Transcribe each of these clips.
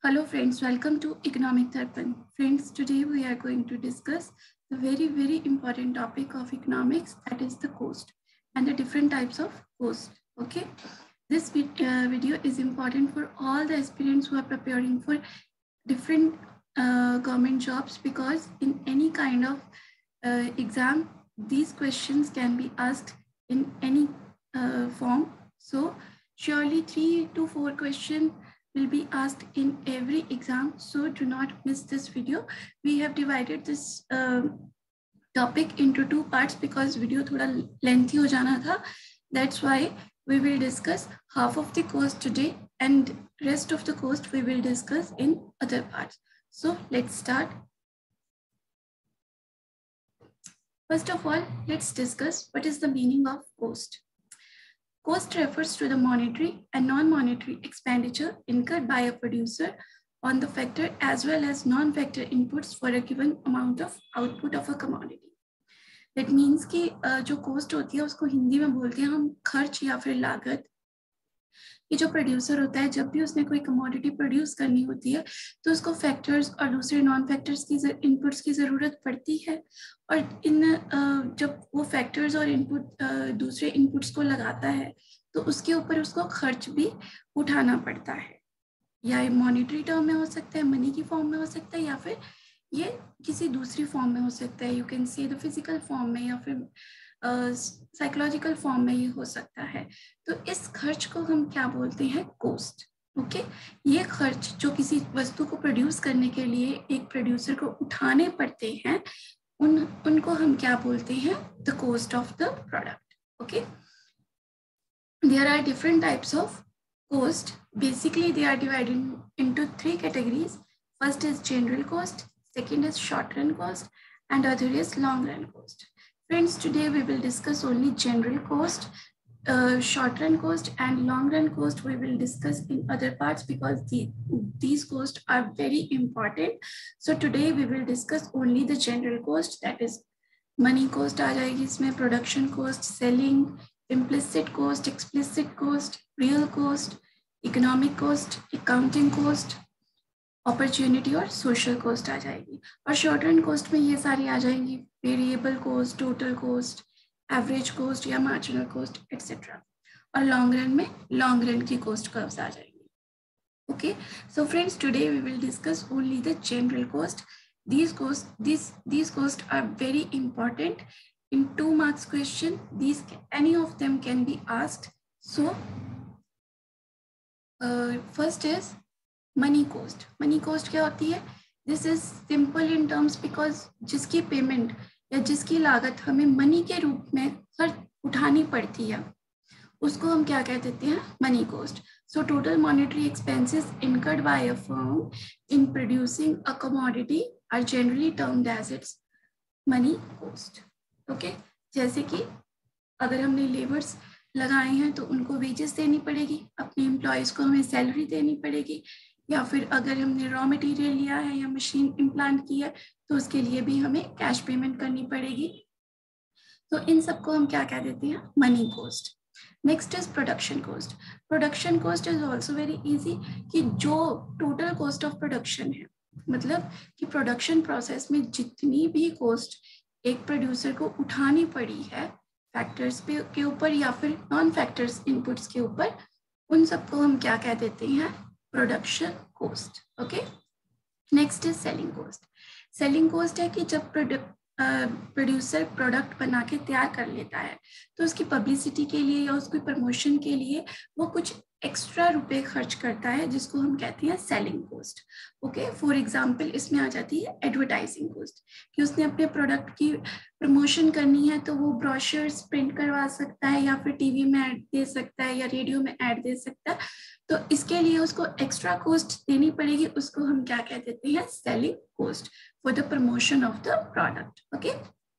Hello friends, welcome to Economic Darpan. Friends, today we are going to discuss the very important topic of economics, that is the cost and the different types of cost. Okay, this video is important for all the aspirants who are preparing for different government jobs, because in any kind of exam, these questions can be asked in any form. So surely 3 to 4 questions will be asked in every exam, so do not miss this video. We have divided this topic into 2 parts because video thoda lengthy ho jana tha. That's why we will discuss half of the course today and rest of the course we will discuss in other parts. So let's start. First of all, let's discuss what is the meaning of cost. Cost refers to the monetary and non-monetary expenditure incurred by a producer on the factor as well as non-factor inputs for a given amount of output of a commodity. That means कि जो cost होती है उसको हिंदी में बोलते हैं हम खर्च या फिर लागत. ये जो प्रोड्यूसर होता है जब भी उसने कोई कमोडिटी प्रोड्यूस करनी होती है तो उसको फैक्टर्स और दूसरे नॉन फैक्टर्स की इनपुट्स की ज़रूरत पड़ती है, और इन जब वो फैक्टर्स और इनपुट दूसरे इनपुट्स को लगाता है तो उसके ऊपर उसको खर्च भी उठाना पड़ता है. या ये मॉनेटरी टर्म में हो सकता है, मनी की फॉर्म में हो सकता है, या फिर ये किसी दूसरी फॉर्म में हो सकता है. You can say the physical form में या फिर साइकोलॉजिकल फॉर्म में ये हो सकता है. तो इस खर्च को हम क्या बोलते हैं? कोस्ट. ओके, ये खर्च जो किसी वस्तु को प्रोड्यूस करने के लिए एक प्रोड्यूसर को उठाने पड़ते हैं उनको हम क्या बोलते हैं? The cost of the product. Okay, there are different types of cost. Basically they are divided into 3 categories. First is general cost, second is short run cost, and other is long run cost. Friends, today we will discuss only general cost. Short run cost and long run cost we will discuss in other parts because these costs are very important. So today we will discuss only the general cost, that is money cost आ जाएगी इसमें, production cost, selling, implicit cost, explicit cost, real cost, economic cost, accounting cost, opportunity और social cost आ जाएगी. और short run cost में ये सारी आ जाएंगी, variable cost, total cost, average cost या marginal cost etc. और long run में long run की cost curves आ जाएंगी. Okay, so friends, today we will discuss only the general cost. These costs are very important. In 2 marks question, any of them can be asked. So first is money cost. Money cost क्या होती है? This is simple in terms because जिसकी payment या जिसकी लागत हमें money के रूप में खर्च उठानी पड़ती है उसको हम क्या कह देते हैं? Money cost. So total monetary expenses incurred by a firm in producing a commodity are generally termed as its money cost. Okay, जैसे कि अगर हमने लेबर्स लगाए हैं तो उनको वेजेस देनी पड़ेगी, अपने एम्प्लॉयज़ को हमें सैलरी देनी पड़ेगी, या फिर अगर हमने रॉ मटेरियल लिया है या मशीन इम्प्लांट की है तो उसके लिए भी हमें कैश पेमेंट करनी पड़ेगी. तो इन सबको हम क्या कह देते हैं? Money cost. Next is production cost. Production cost is also very easy कि जो टोटल कॉस्ट ऑफ प्रोडक्शन है, मतलब कि प्रोडक्शन प्रोसेस में जितनी भी कॉस्ट एक प्रोड्यूसर को उठानी पड़ी है फैक्टर्स पे के ऊपर या फिर नॉन फैक्टर्स इनपुट्स के ऊपर, उन सबको हम क्या कह देते हैं? Production cost. Okay, next is selling cost. Selling cost है कि जब प्रोड्यूसर प्रोडक्ट बना के तैयार कर लेता है तो उसकी पब्लिसिटी के लिए या उसकी प्रमोशन के लिए वो कुछ एक्स्ट्रा रुपए खर्च करता है जिसको हम कहते हैं selling cost. Okay, for example इसमें आ जाती है एडवर्टाइजिंग कोस्ट कि उसने अपने प्रोडक्ट की प्रमोशन करनी है तो वो ब्रोशर्स प्रिंट करवा सकता है या फिर टीवी में ऐड दे सकता है या रेडियो में ऐड दे सकता है, तो इसके लिए उसको एक्स्ट्रा कॉस्ट देनी पड़ेगी, उसको हम क्या कह देते हैं? Selling cost for the promotion of the product. Okay,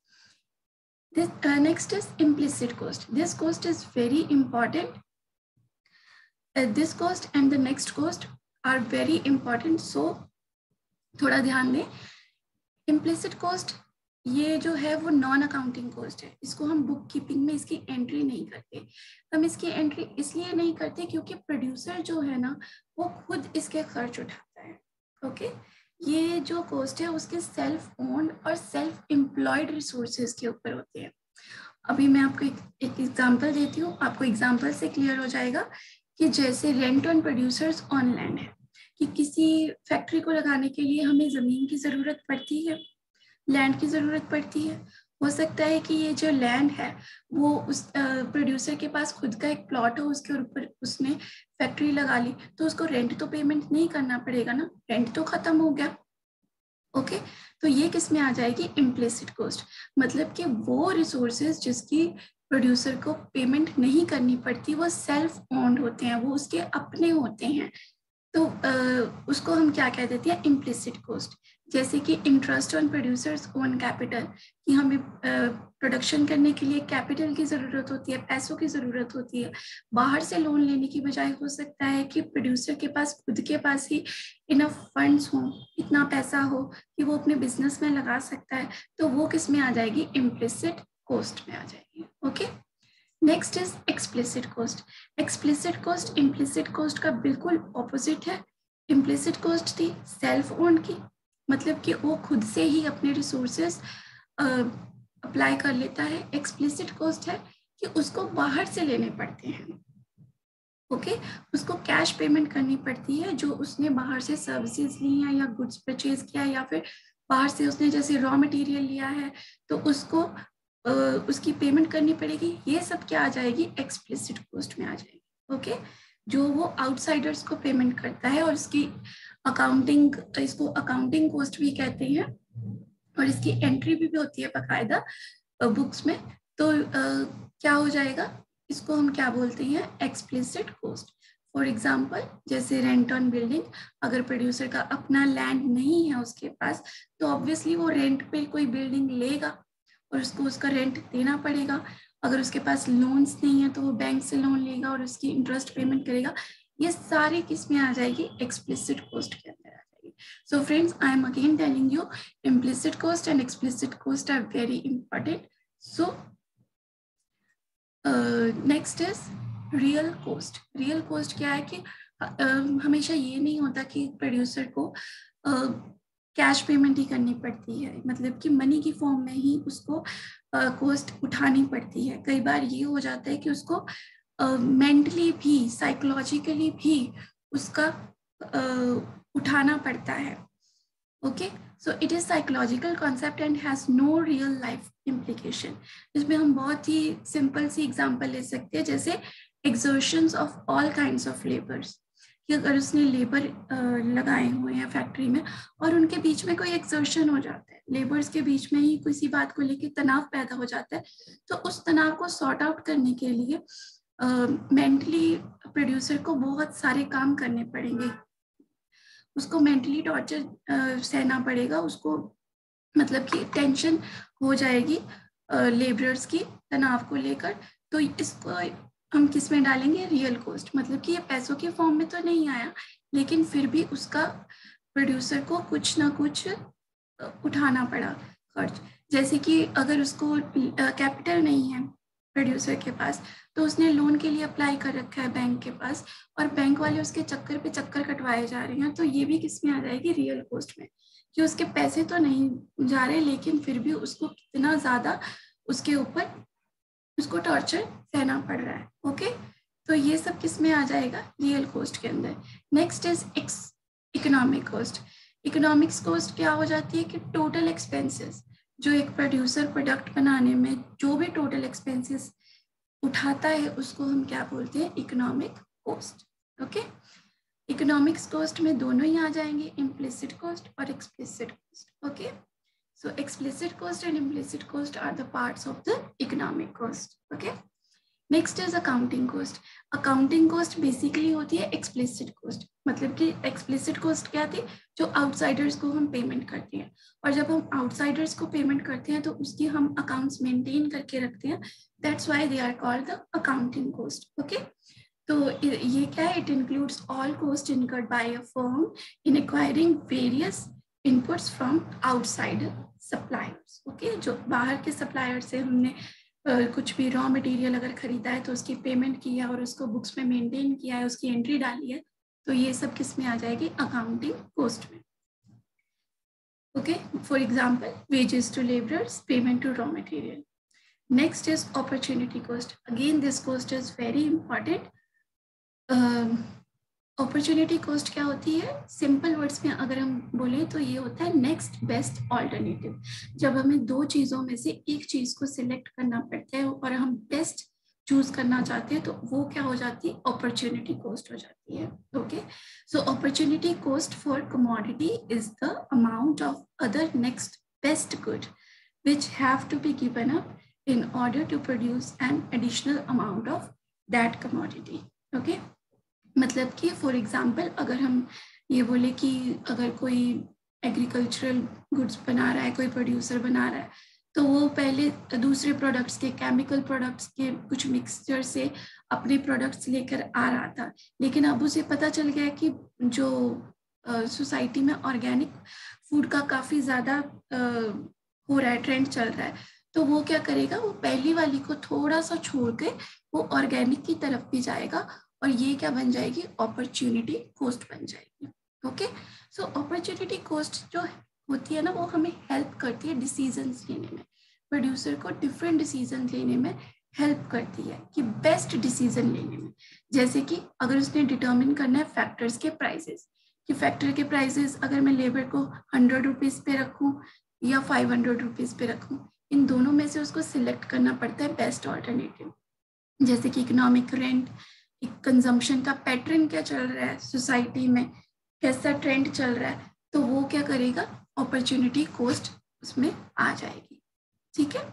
next is implicit cost. This cost is very important. This cost and the next cost are very important, so थोड़ा ध्यान दें. implicit cost ये जो है वो नॉन अकाउंटिंग कॉस्ट है, इसको हम बुक कीपिंग में इसकी एंट्री नहीं करते. हम इसकी एंट्री इसलिए नहीं करते क्योंकि प्रोड्यूसर जो है ना वो खुद इसके खर्च उठाता है. ओके, ये जो कॉस्ट है उसके सेल्फ ओन्ड और सेल्फ एम्प्लॉयड रिसोर्सेज के ऊपर होते हैं। अभी मैं आपको एक एग्जांपल देती हूँ, आपको एग्जांपल से क्लियर हो जाएगा कि जैसे rent on producers on land है, कि किसी फैक्ट्री को लगाने के लिए हमें जमीन की जरूरत पड़ती है, लैंड की जरूरत पड़ती है। हो सकता है कि ये जो लैंड है वो उस प्रोड्यूसर के पास खुद का एक प्लॉट हो, उसके ऊपर उसने फैक्ट्री लगा ली, तो उसको रेंट तो पेमेंट नहीं करना पड़ेगा ना, रेंट तो खत्म हो गया। ओके, तो ये किस में आ जाएगी, इम्प्लिसिट कॉस्ट। मतलब कि वो रिसोर्सेज जिसकी प्रोड्यूसर को पेमेंट नहीं करनी पड़ती, वो सेल्फ ओन्ड होते हैं, वो उसके अपने होते हैं, तो उसको हम क्या कह देते हैं, इम्प्लिसिट कॉस्ट। जैसे कि interest on producers own capital, कि हमें प्रोडक्शन करने के लिए कैपिटल की ज़रूरत होती है, पैसों की ज़रूरत होती है। बाहर से लोन लेने की बजाय हो सकता है कि प्रोड्यूसर के पास खुद के पास ही इनफ फंड्स हो, इतना पैसा हो कि वो अपने बिजनेस में लगा सकता है, तो वो किस में आ जाएगी, इम्प्लिसिट कॉस्ट में आ जाएगी। Okay, next is explicit cost. Explicit cost implicit cost का बिल्कुल ऑपोजिट है। इम्प्लिसिट कॉस्ट थी सेल्फ ओन्ड की, मतलब कि वो खुद से ही अपने रिसोर्सेस अप्लाई कर लेता है। एक्सप्लिसिट कॉस्ट है कि उसको बाहर से लेने पड़ते हैं। ओके, उसको कैश पेमेंट करनी पड़ती है, जो उसने बाहर से सर्विसेज ली हैं या गुड्स परचेज किया है, या फिर बाहर से उसने जैसे रॉ मटेरियल लिया है तो उसको उसकी पेमेंट करनी पड़ेगी। ये सब क्या आ जाएगी, एक्सप्लिसिट कॉस्ट में आ जाएगी। ओके, जो वो आउटसाइडर्स को पेमेंट करता है, और इसकी अकाउंटिंग, इसको अकाउंटिंग कॉस्ट भी कहते हैं, और इसकी एंट्री भी होती है बाकायदा बुक्स में। तो क्या हो जाएगा, इसको हम क्या बोलते हैं, एक्सप्लिसिट कॉस्ट। फॉर एग्जाम्पल जैसे रेंट ऑन बिल्डिंग, अगर प्रोड्यूसर का अपना लैंड नहीं है उसके पास, तो ऑब्वियसली वो रेंट पे कोई बिल्डिंग लेगा और उसको उसका रेंट देना पड़ेगा। अगर उसके पास लोन्स नहीं है तो वो बैंक से लोन लेगा और उसकी इंटरेस्ट पेमेंट करेगा। ये सारी किस में आ जाएगी, एक्सप्लिसिट कॉस्ट के अंदर आ जाएगी। So friends, I am again telling you, implicit cost and explicit cost are very important. So next is real cost. Real cost क्या है कि हमेशा ये नहीं होता कि प्रोड्यूसर को कैश पेमेंट ही करनी पड़ती है, मतलब कि मनी की फॉर्म में ही उसको कॉस्ट उठानी पड़ती है। कई बार ये हो जाता है कि उसको मेंटली भी, साइकोलॉजिकली भी उसका उठाना पड़ता है। Okay, so it is psychological concept and has no real life implication. इसमें हम बहुत ही सिंपल सी एग्जांपल ले सकते हैं, जैसे exertions of all kinds of labours, कि अगर उसने लेबर लगाए हुए हैं फैक्ट्री में और उनके बीच में कोई एक्सर्शन हो जाता है, लेबर्स के बीच में ही किसी बात को लेकर तनाव पैदा हो जाता है, तो उस तनाव को सॉर्ट आउट करने के लिए मेंटली प्रोड्यूसर को बहुत सारे काम करने पड़ेंगे, उसको मेंटली टॉर्चर सहना पड़ेगा, उसको मतलब कि टेंशन हो जाएगी लेबरर्स की तनाव को लेकर। तो इसको हम किस में डालेंगे, रियल कॉस्ट, मतलब कि ये पैसों के फॉर्म में तो नहीं आया, लेकिन फिर भी उसका प्रोड्यूसर को कुछ ना कुछ उठाना पड़ा खर्च। जैसे कि अगर उसको कैपिटल नहीं है प्रोड्यूसर के पास, तो उसने लोन के लिए अप्लाई कर रखा है बैंक के पास, और बैंक वाले उसके चक्कर पे चक्कर कटवाए जा रहे हैं, तो ये भी किस में आ जाएगी, रियल कॉस्ट में, कि उसके पैसे तो नहीं जा रहे लेकिन फिर भी उसको कितना ज्यादा उसके ऊपर उसको टॉर्चर सहना पड़ रहा है। ओके, तो ये सब किस में आ जाएगा, रियल कॉस्ट के अंदर। Next is economic cost. Economics cost क्या हो जाती है कि टोटल एक्सपेंसेस, जो एक प्रोड्यूसर प्रोडक्ट बनाने में जो भी टोटल एक्सपेंसेस उठाता है उसको हम क्या बोलते हैं, economic cost. Okay, economics cost में दोनों ही आ जाएंगे, इम्प्लिसिट कॉस्ट और explicit cost. Okay, so explicit cost and implicit cost are the parts of the economic cost. Okay, next is accounting cost. Accounting cost basically होती है explicit cost, मतलब कि explicit cost क्या थी, जो आउटसाइडर्स को हम पेमेंट करते हैं, और जब हम आउटसाइडर्स को पेमेंट करते हैं तो उसकी हम अकाउंट्स मेंटेन करके रखते हैं, that's why they are called the accounting cost. Okay, तो ये क्या है, it includes all cost incurred by a firm in acquiring various inputs from outside suppliers. Okay, जो बाहर के सप्लायर से हमने कुछ भी रॉ मटेरियल अगर खरीदा है तो उसकी पेमेंट की है और उसको बुक्स में मेंटेन किया है, उसकी एंट्री डाली है, तो ये सब किस में आ जाएगी, अकाउंटिंग कॉस्ट में। Okay, for example, wages to laborers, payment to raw material. Next is opportunity cost. Again, this cost is very important. Opportunity cost क्या होती है? सिंपल वर्ड्स में अगर हम बोले तो ये होता है नेक्स्ट बेस्ट ऑल्टरनेटिव। जब हमें दो चीजों में से एक चीज को सिलेक्ट करना पड़ता है और हम बेस्ट चूज करना चाहते हैं तो वो क्या हो जाती है? अपॉर्चुनिटी कॉस्ट हो जाती है। Okay, so opportunity cost for commodity is the amount of other next best good which have to be given up in order to produce an additional amount of that commodity. Okay, मतलब कि for example अगर हम ये बोले कि अगर कोई agricultural goods बना रहा है, कोई प्रोड्यूसर बना रहा है, तो वो पहले दूसरे प्रोडक्ट्स के, केमिकल प्रोडक्ट्स के कुछ मिक्सचर से अपने प्रोडक्ट्स लेकर आ रहा था, लेकिन अब उसे पता चल गया कि जो सोसाइटी में ऑर्गेनिक फूड का काफ़ी ज़्यादा हो रहा है, ट्रेंड चल रहा है, तो वो क्या करेगा? वो पहली वाली को थोड़ा सा छोड़ के वो ऑर्गेनिक की तरफ भी जाएगा और ये क्या बन जाएगी? अपॉर्चुनिटी कॉस्ट बन जाएगी। ओके, सो अपॉर्चुनिटी कॉस्ट जो होती है ना, वो हमें हेल्प करती है डिसीजंस लेने में, प्रोड्यूसर को डिफरेंट डिसीजन लेने में हेल्प करती है कि बेस्ट डिसीजन लेने में। जैसे कि अगर उसने डिटर्मिन करना है फैक्टर्स के प्राइसेस, कि फैक्टर के प्राइसेस अगर मैं लेबर को 100 रुपीज़ पे रखूँ या 500 रुपीज़ पे रखूँ, इन दोनों में से उसको सिलेक्ट करना पड़ता है बेस्ट ऑल्टरनेटिव। जैसे कि इकोनॉमिक रेंट, कंजम्पशन का पैटर्न क्या चल रहा है सोसाइटी में, कैसा ट्रेंड चल रहा है, तो वो क्या करेगा? अपॉर्चुनिटी कॉस्ट उसमें आ जाएगी। ठीक है,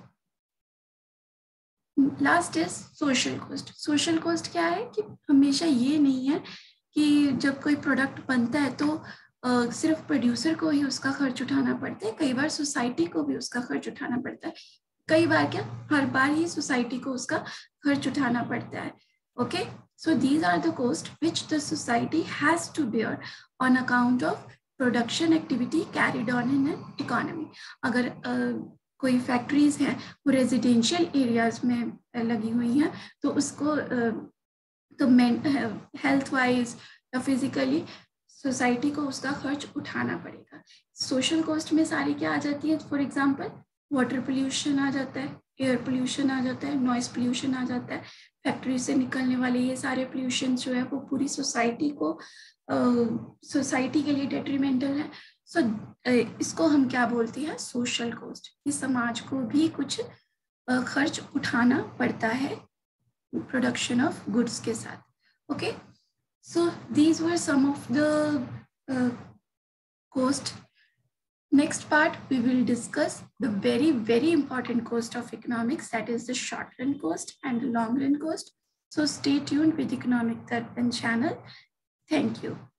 last is social cost. Social cost क्या है कि हमेशा ये नहीं है कि जब कोई प्रोडक्ट बनता है तो सिर्फ प्रोड्यूसर को ही उसका खर्च उठाना पड़ता है, कई बार सोसाइटी को भी उसका खर्च उठाना पड़ता है, कई बार क्या हर बार ही सोसाइटी को उसका खर्च उठाना पड़ता है। Okay, so these are the costs which the society has to bear on account of production activity carried on in an economy. अगर कोई फैक्ट्रीज हैं वो रेजिडेंशियल एरियाज में लगी हुई हैं तो उसको तो हेल्थ वाइज या फिजिकली सोसाइटी को उसका खर्च उठाना पड़ेगा। सोशल कॉस्ट में सारी क्या आ जाती है? फॉर एग्जांपल वाटर पोल्यूशन आ जाता है, एयर पोल्यूशन आ जाता है, नॉइस पोल्यूशन आ जाता है, फैक्ट्री से निकलने वाले ये सारे पोल्यूशन जो है वो पूरी सोसाइटी को सोसाइटी के लिए डेट्रीमेंटल है। सो इसको हम क्या बोलते हैं? Social cost. कि समाज को भी कुछ खर्च उठाना पड़ता है प्रोडक्शन ऑफ गुड्स के साथ। Okay, so these were some of the cost. Next part, we will discuss the very, very important cost of economics, that is the short run cost and the long run cost. So stay tuned with Economic Darpan channel. Thank you.